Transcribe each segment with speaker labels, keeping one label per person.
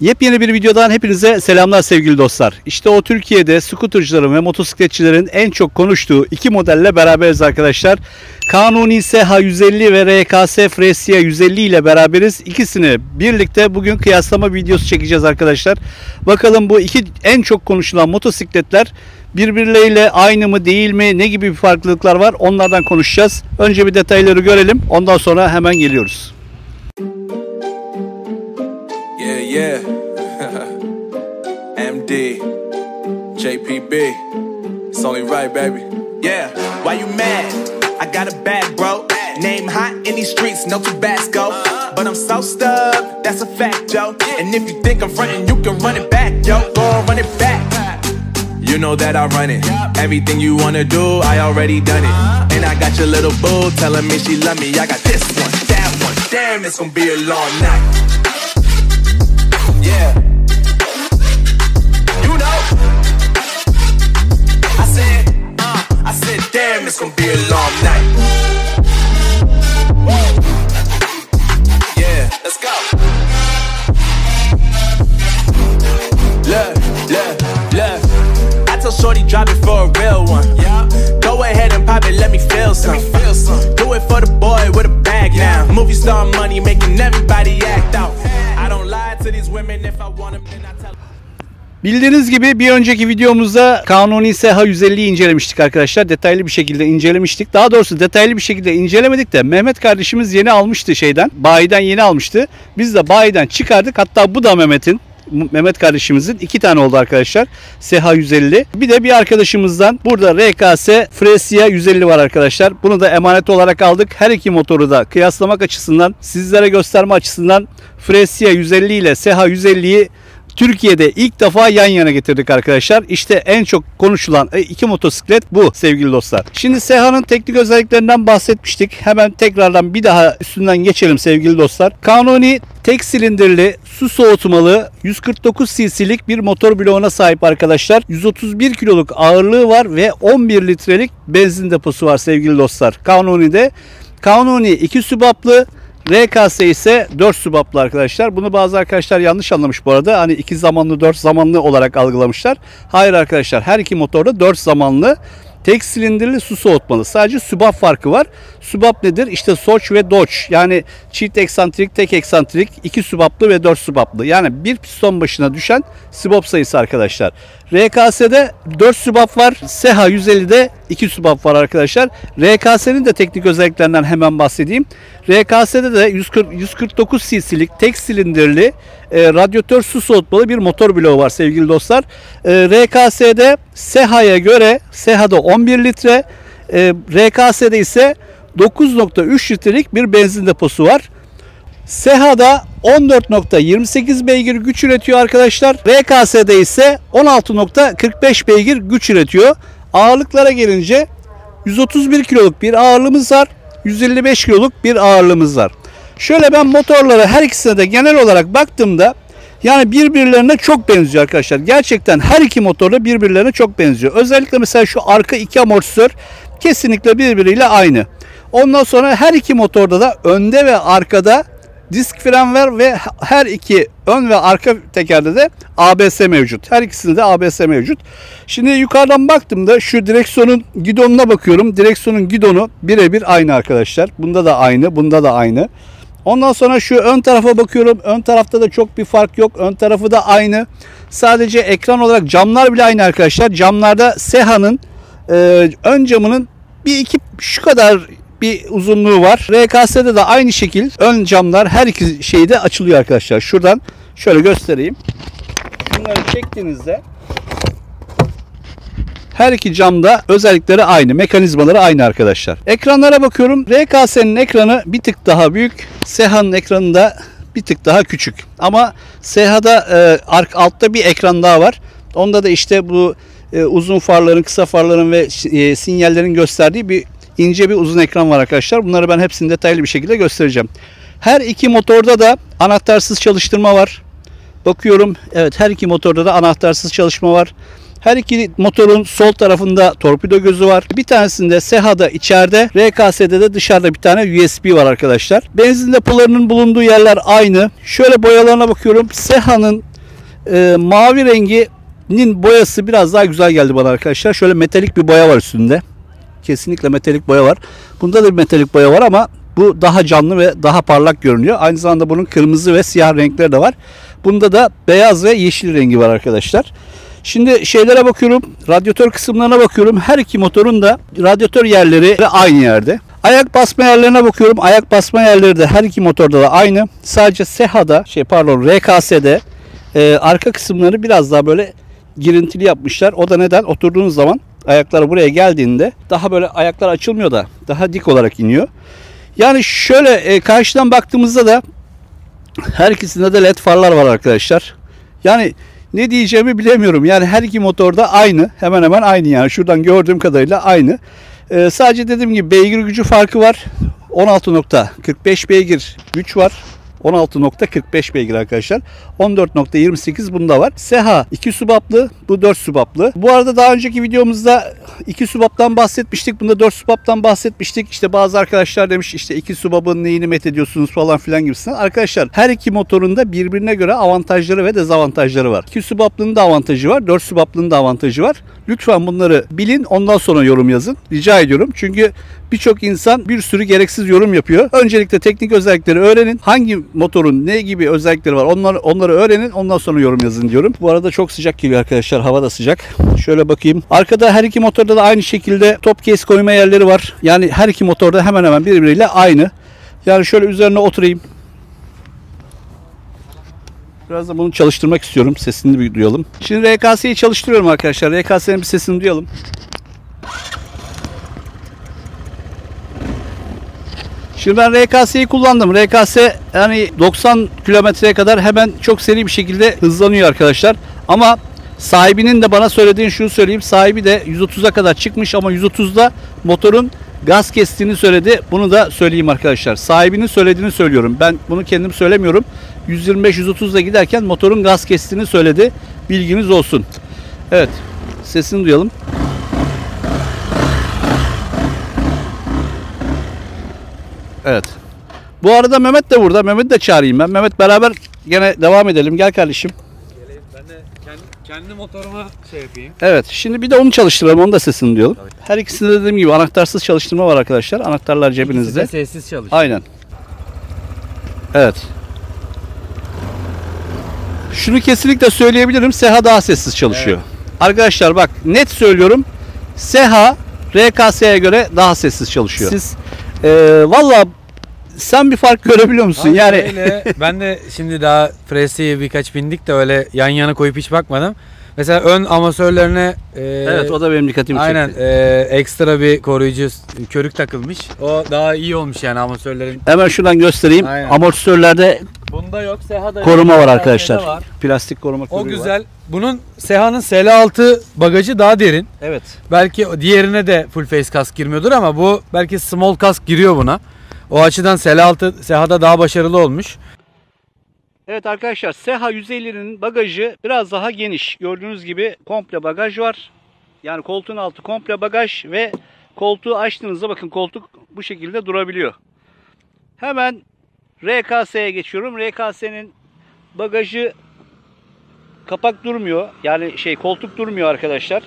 Speaker 1: Yepyeni bir videodan hepinize selamlar sevgili dostlar. İşte o Türkiye'de skutercıların ve motosikletçilerin en çok konuştuğu iki modelle beraberiz arkadaşlar. Kanuni SH 150 ve RKS Fresia 150 ile beraberiz. İkisini birlikte bugün kıyaslama videosu çekeceğiz arkadaşlar. Bakalım bu iki en çok konuşulan motosikletler birbirleriyle aynı mı değil mi, ne gibi bir farklılıklar var, onlardan konuşacağız. Önce bir detayları görelim, ondan sonra hemen geliyoruz.
Speaker 2: Yeah, MD, JPB, it's only right, baby. Yeah, why you mad? I got a bag, bro. Name hot in these streets, no Tabasco. But I'm so stuck, that's a fact, yo. And if you think I'm frontin', you can run it back, yo. Go on, run it back. You know that I run it. Everything you wanna do, I already done it. And I got your little boo telling me she love me. I got this one, that one. Damn, it's gonna be a long night. Yeah. You know. I said, damn, it's gonna be a long night. Yeah, let's go. Look. I tell shorty drop it for a real one. Yeah. Go ahead and pop it, let me feel some. Do it for the boy with a bag now. Movie star money making everybody act out. I don't lie to these women if I want them, then I tell them.
Speaker 1: Bildiğiniz gibi bir önceki videomuzda Kanuni SH 150'yi incelemiştik arkadaşlar. Detaylı bir şekilde incelemiştik. Daha doğrusu detaylı bir şekilde incelemedik de Mehmet kardeşimiz yeni almıştı bayiden yeni almıştı. Biz de bayiden çıkardık. Hatta bu da Mehmet kardeşimizin iki tane oldu arkadaşlar. SH 150. Bir de bir arkadaşımızdan burada RKS Fresia 150 var arkadaşlar. Bunu da emanet olarak aldık. Her iki motoru da kıyaslamak açısından, sizlere gösterme açısından Fresia 150 ile SH 150'yi Türkiye'de ilk defa yan yana getirdik arkadaşlar. İşte en çok konuşulan iki motosiklet bu sevgili dostlar. Şimdi SH'nın teknik özelliklerinden bahsetmiştik. Hemen tekrardan bir daha üstünden geçelim sevgili dostlar. Kanuni tek silindirli, su soğutmalı 149 cc'lik bir motor bloğuna sahip arkadaşlar. 131 kiloluk ağırlığı var ve 11 litrelik benzin deposu var sevgili dostlar. Kanuni 2 sübaplı, RKS ise 4 sübaplı arkadaşlar. Bunu bazı arkadaşlar yanlış anlamış bu arada. Hani 2 zamanlı 4 zamanlı olarak algılamışlar. Hayır arkadaşlar, her iki motorda 4 zamanlı. Tek silindirli, su soğutmalı. Sadece sübap farkı var. Sübap nedir? İşte Soç ve Dodge. Yani çift eksantrik, tek eksantrik, 2 sübaplı ve 4 sübaplı. Yani bir piston başına düşen sübap sayısı arkadaşlar. RKS'de 4 sübap var. SH 150'de 2 sübap var arkadaşlar. RKS'nin de teknik özelliklerinden hemen bahsedeyim. RKS'de de 149 cc'lik tek silindirli radyatör su soğutmalı bir motor bloğu var sevgili dostlar. RKS'de SH'ya göre SH'da 11 litre, RKS'de ise 9.3 litrelik bir benzin deposu var. SH'da 14.28 beygir güç üretiyor arkadaşlar. RKS'de ise 16.45 beygir güç üretiyor. Ağırlıklara gelince 131 kiloluk bir ağırlığımız var. 155 kiloluk bir ağırlığımız var. Şöyle ben motorlara her ikisine de genel olarak baktığımda yani birbirlerine çok benziyor arkadaşlar. Gerçekten her iki motor da birbirlerine çok benziyor. Özellikle mesela şu arka iki amortisör kesinlikle birbiriyle aynı. Ondan sonra her iki motorda da önde ve arkada disk fren var ve her iki ön ve arka tekerde de ABS mevcut. Her ikisinde de ABS mevcut. Şimdi yukarıdan baktığımda şu direksiyonun gidonuna bakıyorum. Direksiyonun gidonu birebir aynı arkadaşlar. Bunda da aynı, bunda da aynı. Ondan sonra şu ön tarafa bakıyorum. Ön tarafta da çok bir fark yok. Ön tarafı da aynı. Sadece ekran olarak camlar bile aynı arkadaşlar. Camlarda SH'nın ön camının şu kadar bir uzunluğu var. RKS'de de aynı şekil ön camlar her iki şeyde açılıyor arkadaşlar. Şuradan şöyle göstereyim. Şunları çektiğinizde her iki camda özellikleri aynı. Mekanizmaları aynı arkadaşlar. Ekranlara bakıyorum. RKS'nin ekranı bir tık daha büyük. SH'nın ekranı da bir tık daha küçük. Ama SH'da altta bir ekran daha var. Onda da işte bu uzun farların, kısa farların ve sinyallerin gösterdiği ince bir uzun ekran var arkadaşlar. Bunları ben hepsini detaylı bir şekilde göstereceğim. Her iki motorda da anahtarsız çalıştırma var. Bakıyorum. Evet, her iki motorda da anahtarsız çalışma var. Her iki motorun sol tarafında torpido gözü var. Bir tanesinde SH'da içeride, RKS'de de dışarıda bir tane USB var arkadaşlar. Benzin depolarının bulunduğu yerler aynı. Şöyle boyalarına bakıyorum. SH'nın mavi renginin boyası biraz daha güzel geldi bana arkadaşlar. Şöyle metalik bir boya var üstünde. Kesinlikle metalik boya var. Bunda da bir metalik boya var ama bu daha canlı ve daha parlak görünüyor. Aynı zamanda bunun kırmızı ve siyah renkleri de var. Bunda da beyaz ve yeşil rengi var arkadaşlar. Şimdi şeylere bakıyorum. Radyatör kısımlarına bakıyorum. Her iki motorun da radyatör yerleri aynı yerde. Ayak basma yerlerine bakıyorum. Ayak basma yerleri de her iki motorda da aynı. Sadece SEHA'da RKS'de arka kısımları biraz daha böyle girintili yapmışlar. O da neden? Oturduğunuz zaman ayaklar buraya geldiğinde daha böyle ayaklar açılmıyor da daha dik olarak iniyor. Yani şöyle karşıdan baktığımızda da her ikisinde de led farlar var arkadaşlar. Yani ne diyeceğimi bilemiyorum. Yani her iki motorda aynı. Hemen hemen aynı yani. Şuradan gördüğüm kadarıyla aynı. Sadece dediğim gibi beygir gücü farkı var. 16.45 beygir güç var. 16.45 beygir arkadaşlar. 14.28 bunda var. SEHA 2 subaplı, bu 4 subaplı. Bu arada daha önceki videomuzda 2 subaptan bahsetmiştik. Bunda 4 subaptan bahsetmiştik. İşte bazı arkadaşlar demiş işte 2 subabın neyini met ediyorsunuz falan filan gibisinden. Arkadaşlar her iki motorun da birbirine göre avantajları ve dezavantajları var. 2 subaplının da avantajı var. 4 subaplının da avantajı var. Lütfen bunları bilin, ondan sonra yorum yazın. Rica ediyorum. Çünkü birçok insan bir sürü gereksiz yorum yapıyor. Öncelikle teknik özellikleri öğrenin. Hangi motorun ne gibi özellikleri var onları öğrenin. Ondan sonra yorum yazın diyorum. Bu arada çok sıcak geliyor arkadaşlar. Hava da sıcak. Şöyle bakayım. Arkada her iki motorda da aynı şekilde top case koyma yerleri var. Yani her iki motorda hemen hemen birbiriyle aynı. Yani şöyle üzerine oturayım. Biraz da bunu çalıştırmak istiyorum. Sesini bir duyalım. Şimdi RKS'yi çalıştırıyorum arkadaşlar. RKS'nin bir sesini duyalım. Şimdi ben RKS'yi kullandım. RKS yani 90 kilometreye kadar hemen çok seri bir şekilde hızlanıyor arkadaşlar. Ama sahibinin de bana söylediğini şunu söyleyeyim. Sahibi de 130'a kadar çıkmış ama 130'da motorun gaz kestiğini söyledi. Bunu da söyleyeyim arkadaşlar. Sahibinin söylediğini söylüyorum. Ben bunu kendim söylemiyorum. 125-130'da giderken motorun gaz kestiğini söyledi. Bilginiz olsun. Evet. Sesini duyalım. Evet. Bu arada Mehmet de burada. Mehmet'i de çağırayım ben. Mehmet beraber gene devam edelim. Gel kardeşim.
Speaker 3: Geleyim. Ben de kendi motoruma şey yapayım.
Speaker 1: Evet. Şimdi bir de onu çalıştıralım. Onun da sesini duyalım. Tabii. Her ikisinde dediğim gibi anahtarsız çalıştırma var arkadaşlar. Anahtarlar cebinizde.
Speaker 3: İkisi de sessiz çalışıyor.
Speaker 1: Aynen. Evet. Şunu kesinlikle söyleyebilirim. SEHA daha sessiz çalışıyor. Evet. Arkadaşlar bak net söylüyorum. SEHA RKS'ye göre daha sessiz çalışıyor. Siz valla sen bir fark görebiliyor musun?
Speaker 3: Abi
Speaker 1: yani
Speaker 3: öyle, ben de şimdi daha Fresia'ya birkaç bindik de öyle yan yana koyup hiç bakmadım. Mesela ön amasörlerine
Speaker 1: evet o da benim dikkatimi çekti.
Speaker 3: Aynen ekstra bir koruyucu körük takılmış. O daha iyi olmuş yani amasörlerin.
Speaker 1: Hemen şuradan göstereyim.
Speaker 3: Aynen.
Speaker 1: Amortisörlerde
Speaker 3: bunda yok, SEHA'da
Speaker 1: koruma var arkadaşlar. Var. Plastik koruma körüğü var.
Speaker 3: O güzel. Bunun SEHA'nın SL6 bagajı daha derin.
Speaker 1: Evet.
Speaker 3: Belki diğerine de full face kask girmiyordur ama bu belki small kask giriyor buna. O açıdan SL6 SEHA'da daha başarılı olmuş.
Speaker 1: Evet arkadaşlar, SEHA 150'nin bagajı biraz daha geniş. Gördüğünüz gibi komple bagaj var. Yani koltuğun altı komple bagaj ve koltuğu açtığınızda bakın koltuk bu şekilde durabiliyor. Hemen RKS'ye geçiyorum. RKS'nin bagajı kapak durmuyor. Yani koltuk durmuyor arkadaşlar.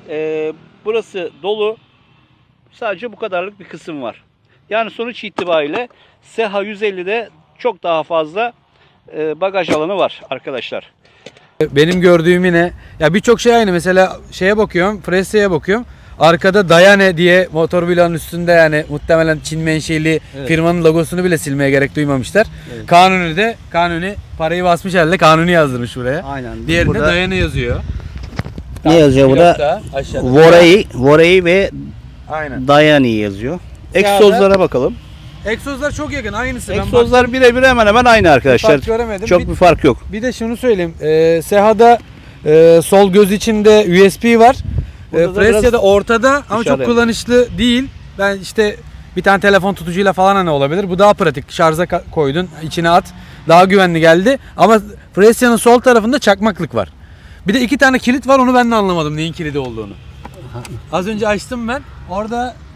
Speaker 1: Burası dolu. Sadece bu kadarlık bir kısım var. Yani sonuç itibariyle SEHA 150'de çok daha fazla bagaj alanı var arkadaşlar.
Speaker 3: Benim gördüğüm yine ya birçok şey aynı. Mesela şeye bakıyorum, Fresia'ya bakıyorum. Arkada Dayane diye motor bloğunun üstünde, yani muhtemelen Çin menşeli firmanın logosunu bile silmeye gerek duymamışlar. Evet. Kanuni parayı basmış halde Kanuni yazdırmış buraya.
Speaker 1: Aynen.
Speaker 3: Diğerinde burada Dayane yazıyor.
Speaker 1: Ne yazıyor burada? Vorey ve Dayane yazıyor. Egzozlara bakalım.
Speaker 3: Egzozlar çok yakın, aynısı.
Speaker 1: Egzozlar birebir hemen hemen aynı arkadaşlar. Çok bir fark yok.
Speaker 3: Bir de şunu söyleyeyim. SEHA'da sol göz içinde USB var. Fresia'da ortada ama çok kullanışlı değil. Ben işte bir tane telefon tutucuyla falan hani olabilir. Bu daha pratik. Şarja koydun, içine at. Daha güvenli geldi. Ama Fresia'nın sol tarafında çakmaklık var. Bir de 2 tane kilit var. Onu ben de anlamadım neyin kilidi olduğunu. Az önce açtım ben. Orada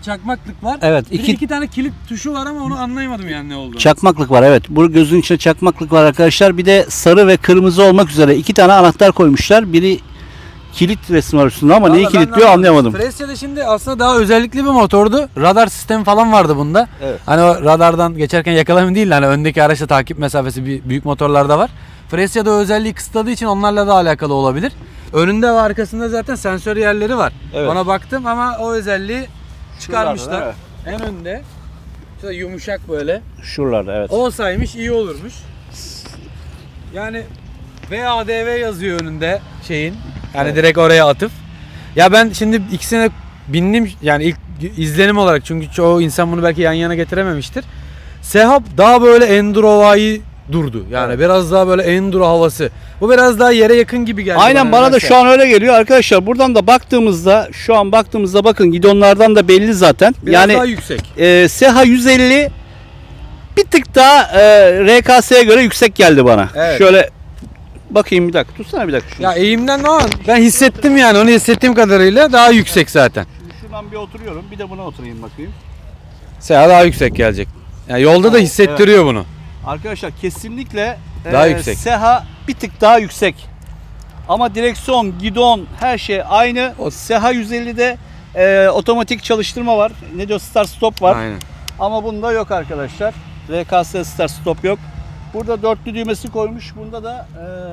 Speaker 3: çakmaklık var.
Speaker 1: Evet.
Speaker 3: İki tane kilit tuşu var ama onu anlayamadım yani ne olduğunu.
Speaker 1: Çakmaklık var, evet. Bu gözün içinde çakmaklık var arkadaşlar. Bir de sarı ve kırmızı olmak üzere 2 tane anahtar koymuşlar. Biri kilit resmi var üstünde ama neyi kilitliyor anlayamadım.
Speaker 3: Fresia'da şimdi aslında daha özellikli bir motordu. Radar sistemi falan vardı bunda.
Speaker 1: Evet.
Speaker 3: Hani o radardan geçerken yakalama değil, hani öndeki araçla takip mesafesi büyük motorlarda var. Fresia'da o özelliği kısıtladığı için onlarla da alakalı olabilir. Önünde ve arkasında zaten sensör yerleri var. Evet. Ona baktım ama o özelliği çıkarmışlar.
Speaker 1: Şuralarda,
Speaker 3: en önde. Şurada yumuşak böyle.
Speaker 1: Şuralarda, evet.
Speaker 3: Olsaymış iyi olurmuş. Yani VADV yazıyor önünde şeyin. Yani evet. Direkt oraya atıf. Ya ben şimdi ikisine bindim yani ilk izlenim olarak, çünkü çoğu insan bunu belki yan yana getirememiştir. Seha daha böyle endurovari durdu. Yani evet. Biraz daha böyle enduro havası. Bu biraz daha yere yakın gibi geldi.
Speaker 1: Aynen, bana da şu an öyle geliyor arkadaşlar. Buradan da baktığımızda, şu an baktığımızda bakın gidonlardan da belli zaten.
Speaker 3: Biraz yani daha yüksek.
Speaker 1: Seha 150 bir tık daha RKS'ye göre yüksek geldi bana. Evet. Şöyle bakayım bir dakika. Tutsana bir dakika. Şunu.
Speaker 3: Ya eğimden ama ben hissettim yani, onu hissettiğim kadarıyla daha yüksek zaten.
Speaker 1: Şimdi şuradan bir oturuyorum. Bir de buna oturayım bakayım.
Speaker 3: Seha daha yüksek gelecek. Yani yolda da hissettiriyor evet. Bunu.
Speaker 1: Arkadaşlar kesinlikle
Speaker 3: daha yüksek.
Speaker 1: Seha bir tık daha yüksek. Ama direksiyon, gidon, her şey aynı. O Seha 150'de otomatik çalıştırma var. Ne diyor? Start stop var.
Speaker 3: Aynen.
Speaker 1: Ama bunda yok arkadaşlar. RKS start stop yok. Burada dörtlü düğmesi koymuş. Bunda da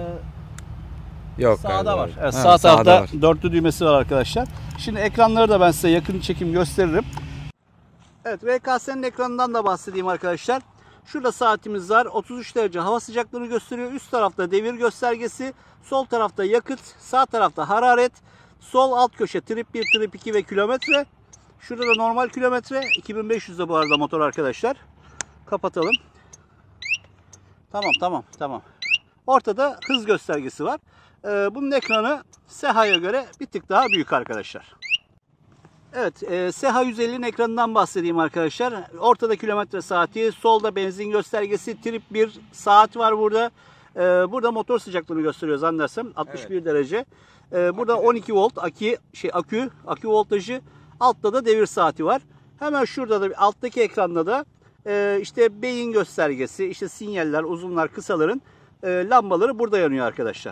Speaker 3: yok
Speaker 1: sağda var. Evet,
Speaker 3: ha,
Speaker 1: sağ tarafta
Speaker 3: var.
Speaker 1: Dörtlü düğmesi var arkadaşlar. Şimdi ekranları da ben size yakın çekim gösteririm. Evet, RKS'nin ekranından da bahsedeyim arkadaşlar. Şurada saatimiz var. 33 derece hava sıcaklığını gösteriyor. Üst tarafta devir göstergesi. Sol tarafta yakıt. Sağ tarafta hararet. Sol alt köşe trip 1, trip 2 ve kilometre. Şurada da normal kilometre. 2500'de bu arada motor arkadaşlar. Kapatalım. Tamam. Ortada hız göstergesi var. Bunun ekranı Seha'ya göre bir tık daha büyük arkadaşlar. Evet, Seha 150'nin ekranından bahsedeyim arkadaşlar. Ortada kilometre saati, solda benzin göstergesi, trip 1 saat var burada. Burada motor sıcaklığını gösteriyor zannedersem 61 evet. Derece. Burada 12 volt akü voltajı. Altta da devir saati var. Hemen şurada da alttaki ekranda da işte beyin göstergesi, işte sinyaller, uzunlar, kısaların lambaları burada yanıyor arkadaşlar.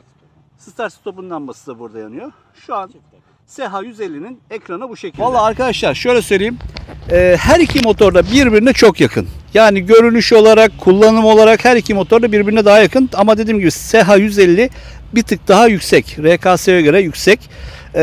Speaker 1: Start stop'un lambası da burada yanıyor. Şu an Seha 150'nin ekranı bu şekilde. Vallahi arkadaşlar şöyle söyleyeyim. Her iki motor da birbirine çok yakın. Yani görünüş olarak, kullanım olarak her iki motor da birbirine daha yakın. Ama dediğim gibi Seha 150 bir tık daha yüksek. RKS'ye göre yüksek.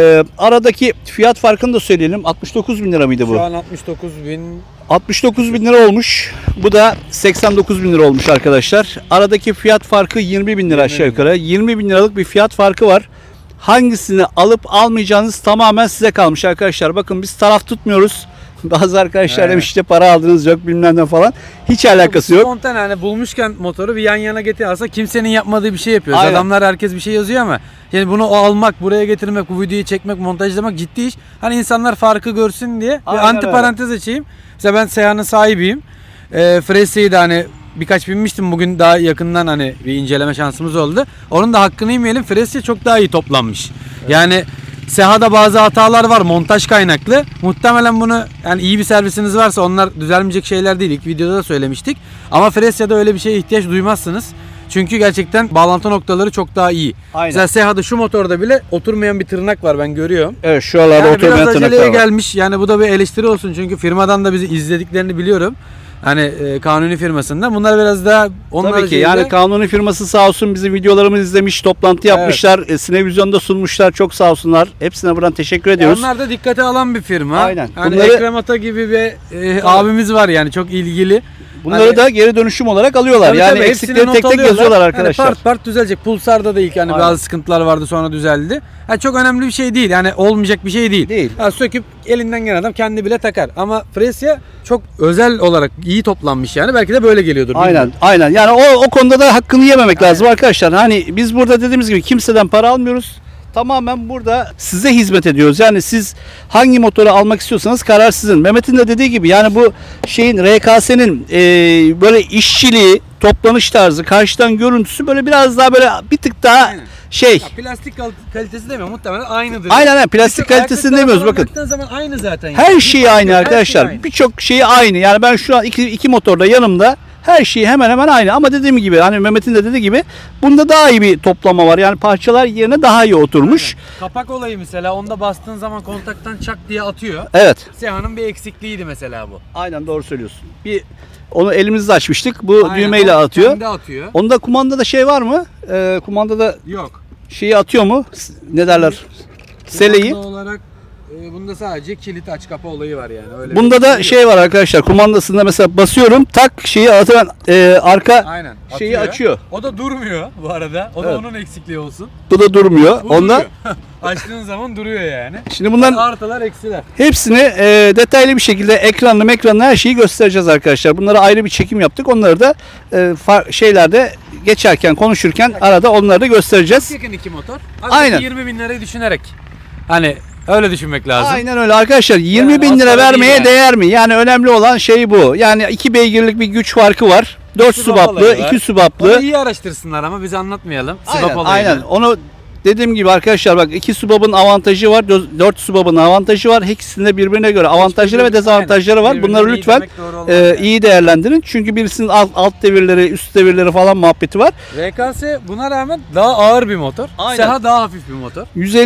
Speaker 1: Aradaki fiyat farkını da söyleyelim. 69 bin lira mıydı bu?
Speaker 3: Şu an 69 bin.
Speaker 1: 69 bin lira olmuş. Bu da 89 bin lira olmuş arkadaşlar. Aradaki fiyat farkı 20 bin lira aşağı yukarı. 20 bin liralık bir fiyat farkı var. Hangisini alıp almayacağınız tamamen size kalmış arkadaşlar. Bakın biz taraf tutmuyoruz. Bazı arkadaşlar evet. Demiş işte para aldınız yok bilmem ne falan. Hiç alakası yok.
Speaker 3: Spontane hani bulmuşken motoru bir yan yana getir. Aslında kimsenin yapmadığı bir şey yapıyoruz. Aynen. Adamlar herkes bir şey yazıyor ama yani bunu almak, buraya getirmek, bu videoyu çekmek, montajlamak ciddi iş. Hani insanlar farkı görsün diye bir anti parantez açayım. Mesela ben Seha'nın sahibiyim. Fresia'yı da hani birkaç binmiştim. Bugün daha yakından hani bir inceleme şansımız oldu. Onun da hakkını yemeyelim. Fresia çok daha iyi toplanmış. Evet. Yani Seha'da bazı hatalar var montaj kaynaklı. Muhtemelen bunu yani iyi bir servisiniz varsa onlar düzelmeyecek şeyler değil. İlk videoda da söylemiştik. Ama Fresia'da öyle bir şeye ihtiyaç duymazsınız. Çünkü gerçekten bağlantı noktaları çok daha iyi. Aynen. Mesela Seha'da şu motorda bile oturmayan bir tırnak var, ben görüyorum.
Speaker 1: Evet, şu aralarda yani oturmayan tırnak var.
Speaker 3: Biraz aceleye gelmiş. Yani bu da bir eleştiri olsun çünkü firmadan da bizi izlediklerini biliyorum. Hani Kanuni firmasında. Bunlar biraz daha onlar
Speaker 1: tabii ki yani Kanuni firması sağ olsun bizi videolarımızı izlemiş, toplantı yapmışlar. Evet. Sinevizyonda sunmuşlar. Çok sağ olsunlar. Hepsine buradan teşekkür ediyoruz.
Speaker 3: Onlar da dikkate alan bir firma.
Speaker 1: Aynen.
Speaker 3: Hani bunları... Ekrem Ata gibi bir abimiz var yani çok ilgili.
Speaker 1: Bunları hani... da geri dönüşüm olarak alıyorlar. Tabii, yani eksikleri tek tek yazıyorlar arkadaşlar.
Speaker 3: Yani part düzelecek. Pulsar'da da ilk yani bazı sıkıntılar vardı, sonra düzeldi. Yani çok önemli bir şey değil. Yani olmayacak bir şey değil. Yani söküp elinden gelen adam kendi bile takar. Ama Fresia çok özel olarak iyi toplanmış yani. Belki de böyle geliyordur.
Speaker 1: Aynen. Yani o konuda da hakkını yememek lazım arkadaşlar. Hani biz burada dediğimiz gibi kimseden para almıyoruz. Tamamen burada size hizmet ediyoruz. Yani siz hangi motoru almak istiyorsanız karar sizin. Mehmet'in de dediği gibi yani bu şeyin RKS'nin böyle işçiliği, toplanış tarzı, karşıdan görüntüsü böyle biraz daha böyle bir tık daha
Speaker 3: Aynen.
Speaker 1: şey.
Speaker 3: Ya plastik kalitesi demiyorum, muhtemelen aynıdır.
Speaker 1: Aynen plastik kalitesini demiyoruz bakın.
Speaker 3: Baktığın zaman aynı zaten.
Speaker 1: Her şey aynı arkadaşlar.
Speaker 3: Şey aynı.
Speaker 1: Birçok şeyi aynı. Yani ben şu an iki motorda yanımda. Her şey hemen hemen aynı ama dediğim gibi hani Mehmet'in de dediği gibi bunda daha iyi bir toplama var. Yani parçalar yerine daha iyi oturmuş.
Speaker 3: Aynen. Kapak olayı mesela, onda bastığın zaman kontaktan çak diye atıyor.
Speaker 1: Evet.
Speaker 3: Seha'nın bir eksikliğiydi mesela bu.
Speaker 1: Aynen doğru söylüyorsun. Onu elimizde açmıştık. Bu
Speaker 3: Aynen,
Speaker 1: düğmeyle atıyor.
Speaker 3: Kendi atıyor.
Speaker 1: Onda kumandada şey var mı? Kumandada
Speaker 3: Yok.
Speaker 1: şeyi atıyor mu? Ne derler? Seleyi.
Speaker 3: Kumanda olarak bunda sadece kilit aç kapa olayı var yani. Öyle
Speaker 1: Bunda da şey var arkadaşlar. Kumandasında mesela basıyorum, tak şeyi atıyorum, arka
Speaker 3: Aynen,
Speaker 1: şeyi açıyor.
Speaker 3: O da durmuyor bu arada. O da
Speaker 1: Evet. onun
Speaker 3: onun eksikliği olsun.
Speaker 1: Bu da durmuyor.
Speaker 3: Bu
Speaker 1: Onda
Speaker 3: duruyor. Açtığın zaman duruyor yani.
Speaker 1: şimdi bunların
Speaker 3: Artılar eksiler.
Speaker 1: hepsini detaylı bir şekilde ekranlı her şeyi göstereceğiz arkadaşlar. Bunlara ayrı bir çekim yaptık. Onları da şeylerde geçerken, konuşurken arada onları da göstereceğiz.
Speaker 3: Yakın iki motor.
Speaker 1: Aynen.
Speaker 3: 20 bin lirayı düşünerek. Hani öyle düşünmek lazım.
Speaker 1: Aynen öyle arkadaşlar. 20 bin lira
Speaker 3: aslında
Speaker 1: vermeye
Speaker 3: değil yani.
Speaker 1: değer mi? Yani önemli olan şey bu. Yani 2 beygirlik bir güç farkı var. 4 subaplı, 2 subaplı.
Speaker 3: Onu iyi araştırsınlar ama biz anlatmayalım.
Speaker 1: Aynen, aynen. Onu dediğim gibi arkadaşlar bak 2 subabın avantajı var, 4 subabın avantajı var. Hepsinde birbirine göre avantajları ve dezavantajları var.
Speaker 3: Birbirine
Speaker 1: Bunları
Speaker 3: iyi
Speaker 1: lütfen
Speaker 3: demek doğru olmaz yani.
Speaker 1: iyi değerlendirin. Çünkü birisinin alt devirleri, üst devirleri falan muhabbeti var.
Speaker 3: RKS buna rağmen daha ağır bir motor.
Speaker 1: Aynen.
Speaker 3: Seha daha hafif bir motor.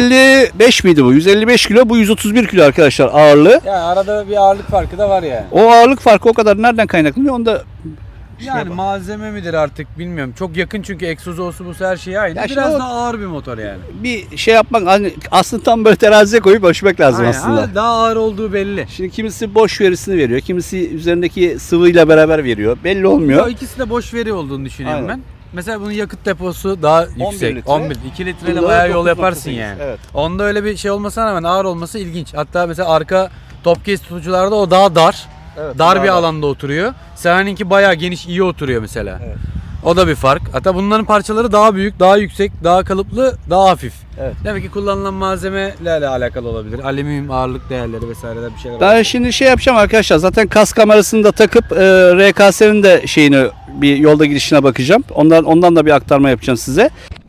Speaker 1: 155 miydi bu? 155 kilo, bu 131 kilo arkadaşlar ağırlığı.
Speaker 3: Yani arada bir ağırlık farkı da var yani.
Speaker 1: O ağırlık farkı o kadar nereden kaynaklanıyor? Onu da
Speaker 3: Yani malzeme midir artık bilmiyorum. Çok yakın çünkü egzozu olsun bu her şey aynı.
Speaker 1: Ya
Speaker 3: Biraz
Speaker 1: şimdi
Speaker 3: daha ağır bir motor yani.
Speaker 1: bir şey yapmak hani aslında tam böyle teraziye koyup ölçmek lazım
Speaker 3: Aynen.
Speaker 1: aslında.
Speaker 3: Ama daha ağır olduğu belli.
Speaker 1: Şimdi kimisi boş verisini veriyor, kimisi üzerindeki sıvıyla beraber veriyor. Belli olmuyor.
Speaker 3: O ikisi de boş veri olduğunu düşünüyorum
Speaker 1: Aynen.
Speaker 3: ben. Mesela bunun yakıt deposu daha yüksek.
Speaker 1: litre.
Speaker 3: 11. 2 litreyle
Speaker 1: Bunda
Speaker 3: bayağı yol
Speaker 1: 9.8,
Speaker 3: yaparsın yani.
Speaker 1: evet.
Speaker 3: Onda öyle bir şey olmasına rağmen ağır olması ilginç. Hatta mesela arka top case tutucularda o daha dar.
Speaker 1: Evet,
Speaker 3: dar
Speaker 1: daha
Speaker 3: bir
Speaker 1: dar.
Speaker 3: alanda oturuyor. Seha'nınki bayağı geniş, iyi oturuyor mesela.
Speaker 1: Evet.
Speaker 3: O da bir fark. Hatta bunların parçaları daha büyük, daha yüksek, daha kalıplı, daha hafif.
Speaker 1: Evet.
Speaker 3: Demek ki kullanılan malzemelerle alakalı olabilir. Alüminyum ağırlık değerleri vesaireler bir şeyler var.
Speaker 1: Ben şimdi şey yapacağım arkadaşlar. Zaten kas kamerasını da takıp RKS'nin de şeyini bir yolda gidişine bakacağım. Ondan da bir aktarma yapacağım size.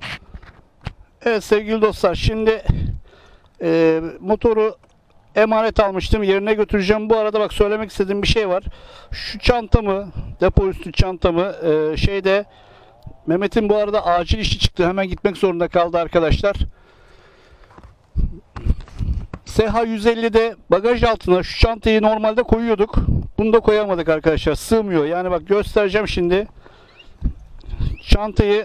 Speaker 1: Evet sevgili dostlar, şimdi motoru emanet almıştım. Yerine götüreceğim. Bu arada bak söylemek istediğim bir şey var. Şu çantamı, depo üstü çantamı şeyde Mehmet'in bu arada acil işi çıktı. Hemen gitmek zorunda kaldı arkadaşlar. SH 150'de bagaj altına şu çantayı normalde koyuyorduk. Bunu da koyamadık arkadaşlar. Sığmıyor. Yani bak göstereceğim şimdi. Çantayı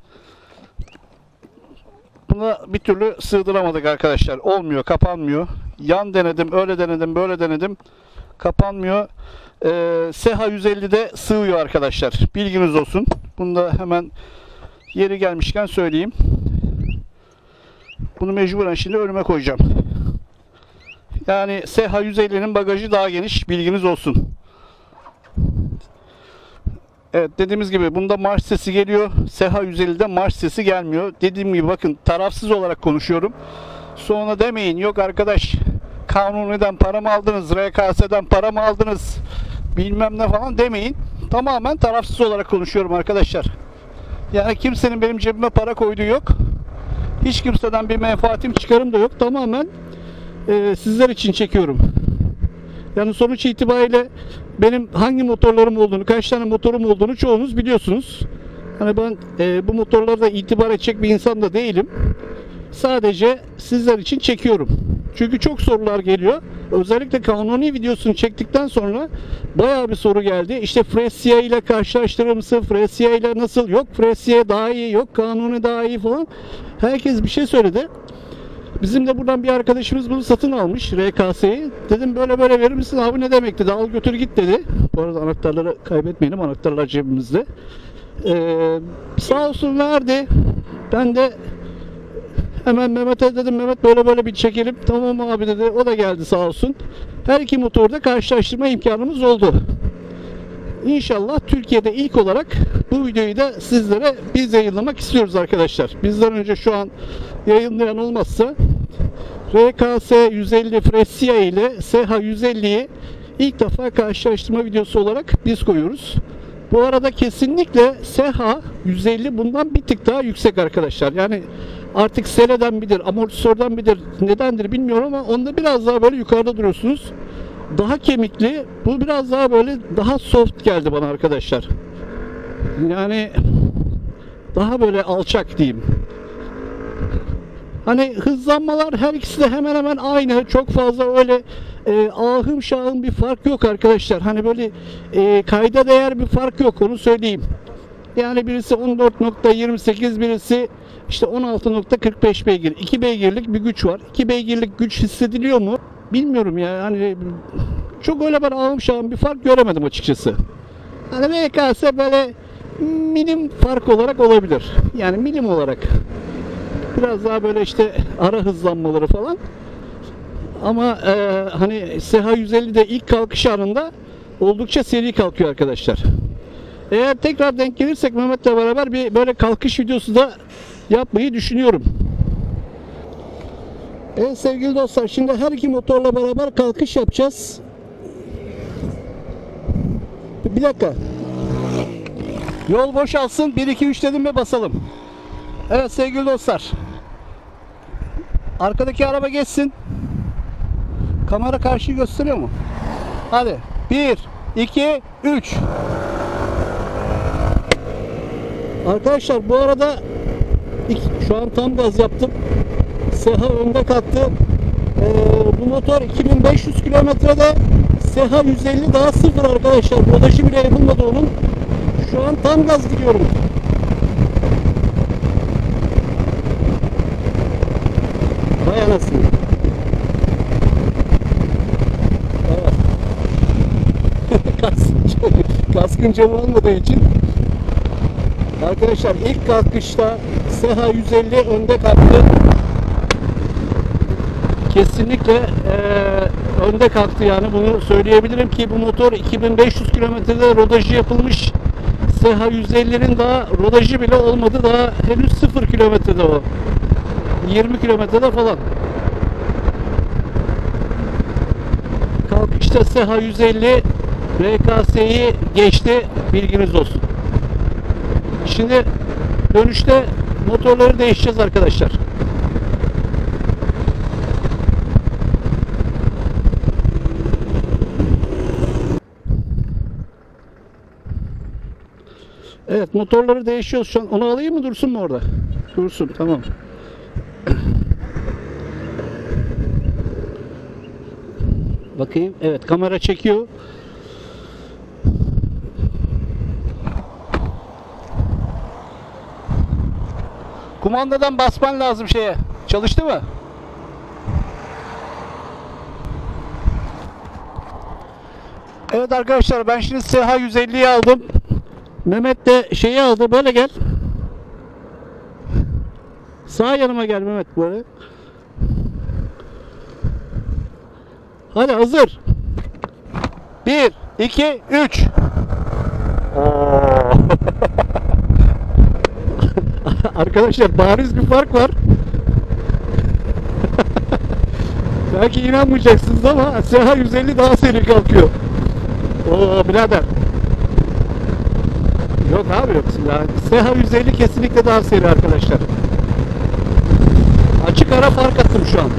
Speaker 1: buna bir türlü sığdıramadık arkadaşlar. Olmuyor, kapanmıyor. Yan denedim, öyle denedim, böyle denedim. Kapanmıyor. SH 150'de sığıyor arkadaşlar. Bilginiz olsun. Bunu da hemen yeri gelmişken söyleyeyim. Bunu mecburen şimdi önüme koyacağım. Yani SH 150'nin bagajı daha geniş. Bilginiz olsun. Evet dediğimiz gibi bunda marş sesi geliyor. SH 150'de marş sesi gelmiyor. Dediğim gibi bakın tarafsız olarak konuşuyorum. Sonra demeyin yok arkadaş Kanuni'den para mı aldınız, RKS'den para mı aldınız bilmem ne falan demeyin. Tamamen tarafsız olarak konuşuyorum arkadaşlar. Yani kimsenin benim cebime para koyduğu yok. Hiç kimseden bir menfaatim çıkarım da yok. Tamamen sizler için çekiyorum. Yani sonuç itibariyle benim hangi motorlarım olduğunu, kaç tane motorum olduğunu çoğunuz biliyorsunuz. Hani ben bu motorlara itibar edecek bir insan da değilim. Sadece sizler için çekiyorum. Çünkü çok sorular geliyor. Özellikle Kanuni videosunu çektikten sonra bayağı bir soru geldi. İşte Fresia ile karşılaştırır mısın? Fresia ile nasıl? Yok Fresia daha iyi, yok Kanuni daha iyi falan. Herkes bir şey söyledi. Bizim de buradan bir arkadaşımız bunu satın almış RKS'yi. Dedim böyle böyle verir misin abi, ne demek dedi. Al götür git dedi. Bu arada anahtarları kaybetmeyelim. Anahtarlar cebimizde. Sağ olsun verdi. Ben de hemen Mehmet'e dedim Mehmet böyle böyle bir çekelim. Tamam abi dedi. O da geldi sağ olsun. Her iki motorda karşılaştırma imkanımız oldu. İnşallah Türkiye'de ilk olarak bu videoyu da sizlere biz yayınlamak istiyoruz arkadaşlar. Bizden önce şu an yayınlayan olmazsa RKS 150 Fresia ile SH 150'yi ilk defa karşılaştırma videosu olarak biz koyuyoruz. Bu arada kesinlikle SEHA 150 bundan bir tık daha yüksek arkadaşlar. Yani artık seleden midir, amortisörden midir, nedendir bilmiyorum ama onda biraz daha böyle yukarıda duruyorsunuz. Daha kemikli. Bu biraz daha böyle daha soft geldi bana arkadaşlar. Yani daha böyle alçak diyeyim. Hani hızlanmalar her ikisi de hemen hemen aynı. Çok fazla öyle ahım şahım bir fark yok arkadaşlar. Hani böyle kayda değer bir fark yok, onu söyleyeyim. Yani birisi 14.28, birisi işte 16.45 beygir. 2 beygirlik bir güç var. 2 beygirlik güç hissediliyor mu? Bilmiyorum ya. Hani çok öyle ben ahım şahım bir fark göremedim açıkçası. Hani VKS böyle milim fark olarak olabilir. Yani milim olarak. Biraz daha böyle işte ara hızlanmaları falan. Ama hani SEHA 150'de ilk kalkış anında oldukça seri kalkıyor arkadaşlar. Eğer tekrar denk gelirsek Mehmet'le beraber bir böyle kalkış videosu da yapmayı düşünüyorum. Evet sevgili dostlar, şimdi her iki motorla beraber kalkış yapacağız. Bir dakika. Yol boşalsın. 1 2 3 dedim ve basalım. Evet sevgili dostlar. Arkadaki araba geçsin. Kamera karşıyı gösteriyor mu? Hadi. 1 2 3. Arkadaşlar bu arada şu an tam gaz yaptım. SEHA önde kalktı. Bu motor 2500 kilometrede, SEHA 150 daha sıfır arkadaşlar. Rodajı bile yapılmadı onun. Şu an tam gaz gidiyorum. Vay anasını. Evet. Kaskın camı olmadığı için arkadaşlar ilk kalkışta SEHA 150 önde kalktı. Kesinlikle önde kalktı, yani bunu söyleyebilirim ki bu motor 2500 kilometrede rodajı yapılmış. SEHA 150'nin daha rodajı bile olmadı, daha henüz 0 kilometrede o. 20 kilometrede falan. Kalkışta SEHA 150 RKS'yi geçti, bilginiz olsun. Şimdi dönüşte motorları değişeceğiz arkadaşlar. Evet, motorları değişiyoruz şu an. Onu alayım mı, dursun mu orada? Dursun, tamam. Bakayım. Evet, kamera çekiyor. Kumandadan basman lazım şeye. Çalıştı mı? Evet arkadaşlar, ben şimdi SEHA 150'yi aldım. Mehmet de şeyi aldı. Böyle gel. Sağ yanıma gel Mehmet, böyle. Hadi hazır. 1 2 3. Arkadaşlar bariz bir fark var. Belki inanmayacaksınız ama SEHA 150 daha seri kalkıyor. Oo birader. Yok abi, yok. Yani SEHA 150 kesinlikle daha seri arkadaşlar. Açık ara fark attım şu an.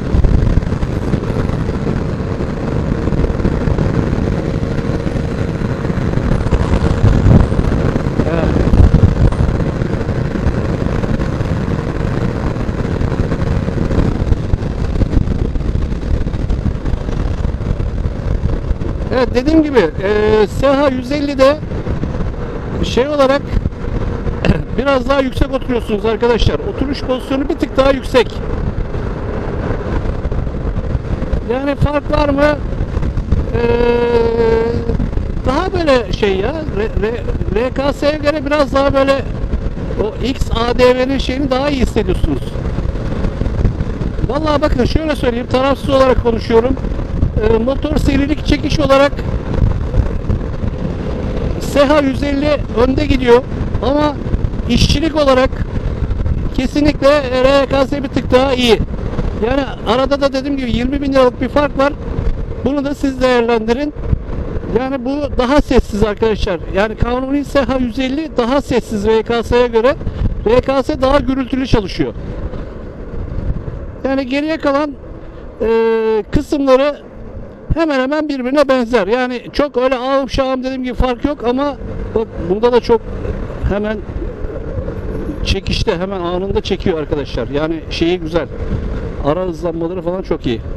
Speaker 1: Evet, dediğim gibi SEHA 150'de şey olarak biraz daha yüksek oturuyorsunuz arkadaşlar. Oturuş pozisyonu bir tık daha yüksek. Yani fark var mı? Daha böyle şey ya, RKS'ye göre biraz daha böyle o XADV'nin şeyini daha iyi hissediyorsunuz. Vallahi bakın şöyle söyleyeyim, tarafsız olarak konuşuyorum. Motor serilik çekiş olarak SEHA 150 önde gidiyor ama işçilik olarak kesinlikle RKS bir tık daha iyi. Yani arada da dediğim gibi 20.000 liralık bir fark var. Bunu da siz değerlendirin. Yani bu daha sessiz arkadaşlar. Yani Kanuni SEHA 150 daha sessiz RKS'ye göre. RKS daha gürültülü çalışıyor. Yani geriye kalan kısımları hemen hemen birbirine benzer. Yani çok öyle ağım şağım dediğim gibi fark yok ama bak bunda da çok hemen çekişte, hemen anında çekiyor arkadaşlar. Yani şeyi güzel. Ara hızlanmaları falan çok iyi.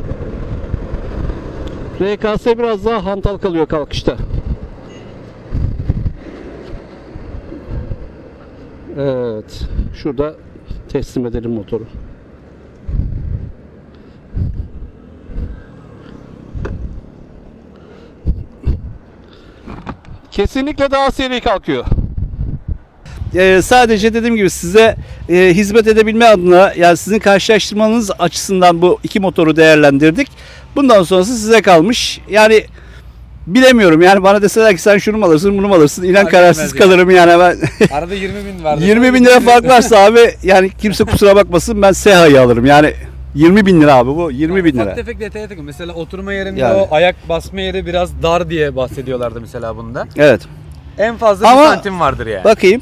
Speaker 1: RKS biraz daha hantal kalıyor kalkışta. Evet. Şurada teslim edelim motoru. Kesinlikle daha seri kalkıyor. Sadece dediğim gibi size hizmet edebilme adına, yani sizin karşılaştırmanız açısından bu iki motoru değerlendirdik. Bundan sonrası size kalmış. Yani bilemiyorum, yani bana deseler ki sen şunu mu alırsın bunu mu alırsın, inan kararsız kalırım yani ben.
Speaker 3: Arada 20.000 vardı.
Speaker 1: 20.000 lira fark varsa abi, yani kimse kusura bakmasın, ben SEHA'yı alırım yani. 20.000 lira abi bu, 20.000 lira.
Speaker 3: Ufak tefek detaya takın. Mesela oturma yerinde yani, o ayak basma yeri biraz dar diye bahsediyorlardı mesela bunda.
Speaker 1: Evet.
Speaker 3: En fazla
Speaker 1: ama
Speaker 3: 1 santim vardır yani.
Speaker 1: Bakayım.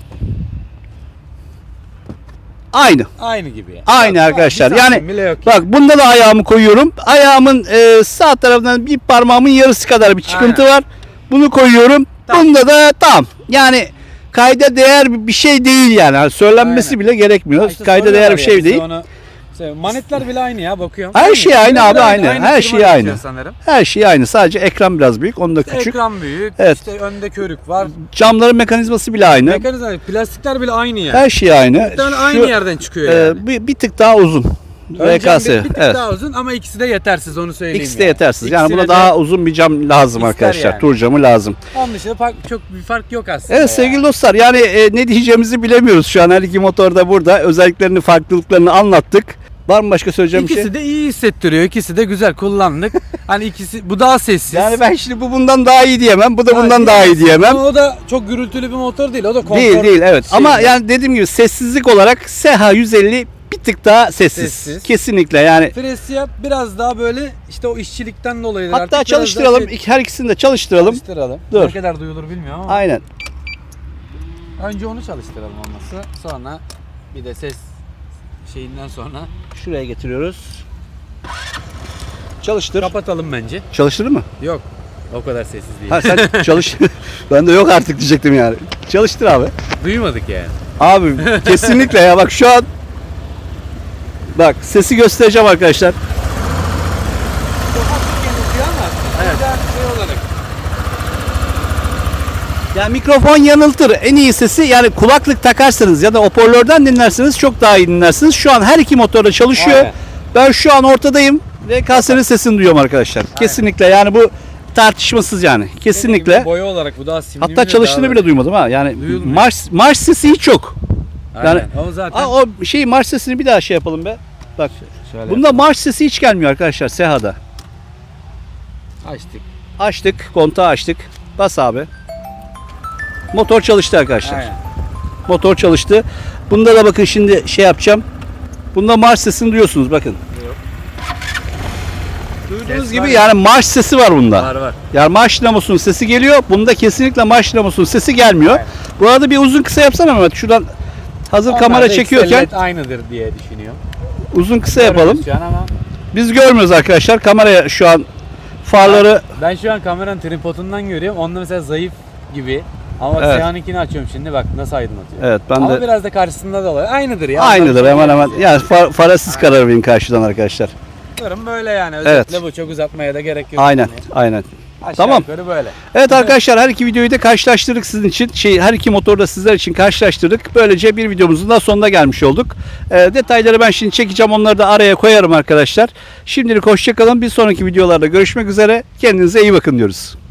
Speaker 1: Aynı.
Speaker 3: Aynı gibi yani.
Speaker 1: Aynı arkadaşlar. Yani
Speaker 3: yok
Speaker 1: bak bunda da ayağımı koyuyorum. Ayağımın sağ tarafından bir parmağımın yarısı kadar bir çıkıntı var. Bunu koyuyorum. Tamam. Bunda da tam. Yani kayda değer bir şey değil yani. Söylenmesi bile gerekmiyor. İşte kayda değer bir şey değil.
Speaker 3: Manetler bile aynı ya, bakıyorum.
Speaker 1: Her şey aynı abi, aynı. Her şey aynı. Her şey aynı. Sadece ekran biraz büyük. Onun da küçük.
Speaker 3: Ekran büyük.
Speaker 1: Evet.
Speaker 3: İşte önde körük var.
Speaker 1: Camların mekanizması bile aynı.
Speaker 3: Plastikler bile aynı yani.
Speaker 1: Her şey aynı.
Speaker 3: Aynı yerden çıkıyor yani.
Speaker 1: Bir tık daha uzun. RKS.
Speaker 3: Bir tık daha uzun ama ikisi de yetersiz, onu söyleyeyim.
Speaker 1: İkisi de yetersiz. Yani buna daha uzun bir cam lazım arkadaşlar. Yani. Tur camı lazım.
Speaker 3: Onun dışında çok bir fark yok aslında.
Speaker 1: Evet sevgili dostlar, yani ne diyeceğimizi bilemiyoruz şu an. Her iki motor da burada. Özelliklerini, farklılıklarını anlattık. Var mı başka söyleyeceğim bir şey?
Speaker 3: İkisi de iyi hissettiriyor. İkisi de güzel kullandık. Hani ikisi, bu daha sessiz.
Speaker 1: Yani ben şimdi bu bundan daha iyi diyemem. Bu da bundan daha iyi diyemem.
Speaker 3: Ama o da çok gürültülü bir motor değil. O da konfor.
Speaker 1: Değil evet. Ama yani dediğim gibi sessizlik olarak SEHA 150 bir tık daha sessiz. Kesinlikle yani.
Speaker 3: Fresya biraz daha böyle işte o işçilikten dolayı.
Speaker 1: Hatta çalıştıralım. Her ikisini de çalıştıralım.
Speaker 3: Dur. Ne kadar duyulur bilmiyorum ama.
Speaker 1: Aynen.
Speaker 3: Önce onu çalıştıralım olması. Sonra bir de ses şeyinden sonra
Speaker 1: şuraya getiriyoruz. Çalıştır.
Speaker 3: Kapatalım bence.
Speaker 1: Çalıştırır mı?
Speaker 3: Yok. O kadar sessiz değil.
Speaker 1: Ha sen çalış. Ben de yok artık diyecektim yani. Çalıştır abi.
Speaker 3: Duymadık yani.
Speaker 1: Abi kesinlikle ya, bak şu an bak sesi göstereceğim arkadaşlar.
Speaker 3: Çok hafif yanıltıyor ama evet. Şey olarak.
Speaker 1: Yani mikrofon yanıltır. En iyi sesi, yani kulaklık takarsanız ya da hoparlörden dinlerseniz çok daha iyi dinlersiniz. Şu an her iki motorda çalışıyor. Aynen. Ben şu an ortadayım. RKS'nin sesini duyuyorum arkadaşlar. Aynen. Kesinlikle yani bu tartışmasız yani. Kesinlikle.
Speaker 3: Boya olarak bu daha simli.
Speaker 1: Hatta çalıştığını bile duymadım ha. Yani marş sesi hiç yok.
Speaker 3: Aynen. Yani o zaten.
Speaker 1: O marş sesini bir daha şey yapalım be. Bak. Şöyle bunda yapalım. Marş sesi hiç gelmiyor arkadaşlar SEHA'da. Açtık. Kontağı açtık. Bas abi. Motor çalıştı arkadaşlar. Aynen. Motor çalıştı. Bunda da bakın şimdi şey yapacağım. Bunda marş sesini duyuyorsunuz bakın. Yok. Duyduğunuz gibi yani marş sesi var bunda.
Speaker 3: Var.
Speaker 1: Yani marş dinamosunun sesi geliyor. Bunda kesinlikle marş dinamosunun sesi gelmiyor. Aynen. Bu arada bir uzun kısa yapsana Mehmet. Şuradan hazır onlar kamera çekiyorken.
Speaker 3: Aynıdır diye düşünüyorum.
Speaker 1: Uzun kısa yapalım. Ama biz görmüyoruz arkadaşlar. Kameraya şu an farları.
Speaker 3: Ben şu an kameranın tripodundan görüyorum. Onda mesela zayıf gibi. Ama evet. SEHA'nınkini açıyorum şimdi, bak nasıl aydınlatıyor.
Speaker 1: Evet, ben
Speaker 3: ama
Speaker 1: de
Speaker 3: biraz da karşısında da oluyor. Aynıdır ya.
Speaker 1: Aynıdır hemen. Yani farasız karar verin karşıdan arkadaşlar.
Speaker 3: Durum böyle yani. Özellikle evet. Bu çok uzatmaya da gerek yok.
Speaker 1: Aynen. Tamam.
Speaker 3: Böyle.
Speaker 1: Evet arkadaşlar, her iki videoyu da karşılaştırdık sizin için. Her iki motoru da sizler için karşılaştırdık. Böylece bir videomuzun da sonuna gelmiş olduk. Detayları ben şimdi çekeceğim. Onları da araya koyarım arkadaşlar. Şimdilik hoşça kalın. Bir sonraki videolarda görüşmek üzere. Kendinize iyi bakın diyoruz.